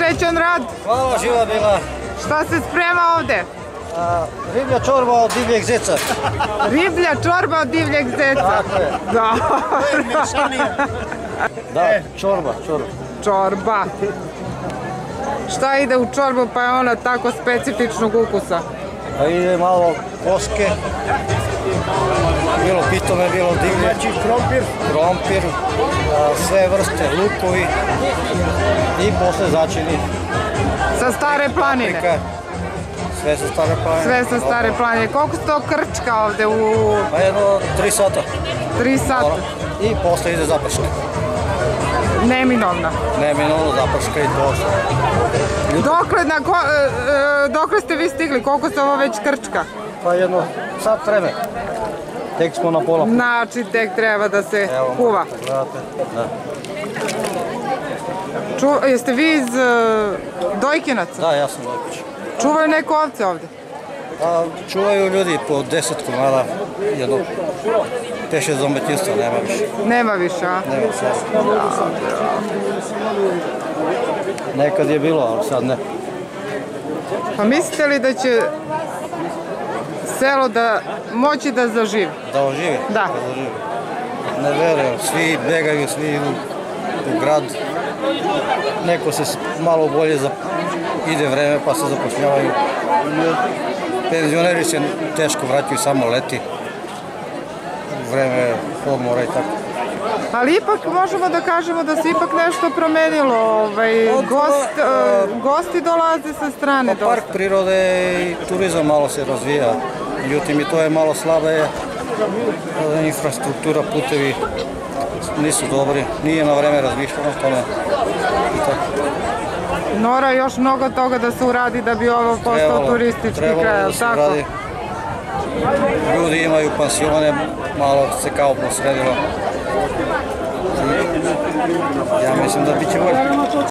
Srećan rad. Hvala, živa bila. Šta se sprema ovde? Riblja čorba od divljeg zeca. Riblja čorba od divljeg zeca. Tako je. Da, čorba. Čorba. Šta ide u čorbu pa je ona tako specifičnog ukusa? Pa ide malo koske, bilo pitome, bilo divlje, krompir, sve vrste, lukovi i posle začini. Sa Stare planine? Paprika, sve sa Stare planine. Sve sa Stare planine. Koliko se to krčka ovde u... Pa jedno 3 sata. 3 sata? I posle ide zaprška. Neminovna? Neminovno zaprška i posle. Dokle ste vi stigli? Koliko se ovo već krčka? Pa jedno sat vreme. Tek smo na pola. Znači, tek treba da se kuva. Gledate, da. Jeste vi iz Dojkinaca? Da, ja sam Dojkić. Čuvaju neko ovce ovde? Čuvaju ljudi po 10 komada, jedno 5-6 domaćinstva, nema više. Nema više, a? Nema sve. Nekad je bilo, ali sad ne. Pa mislite li da će selo moći da zaživi? Da oživi? Da. Ne verujem, svi begaju, svi idu u grad. Neko se malo bolje ide vreme pa se zapošljavaju. Penzioneri se teško vraćaju, samo leti. Vreme odmora i tako. Ali ipak možemo da kažemo da se ipak nešto promenilo. Gosti dolaze sa strane dosta. Park prirode i turizam malo se razvija. Međutim, i to je malo slabe. Infrastruktura, putevi nisu dobri. Nije na vreme razmišljeno o tome. Mora još mnogo toga da se uradi da bi ovo postao turistički kraj, ali tako? Ljudi imaju pansione, malo se kao posredilo. Ja mislim da biće bolje.